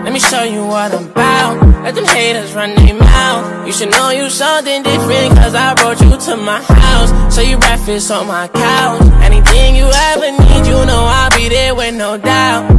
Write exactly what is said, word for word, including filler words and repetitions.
Let me show you what I'm about. Let them haters run their mouth. You should know you something different, cause I brought you to my house. So you breakfast on my couch. Anything you ever need, you know I'll be there with no doubt.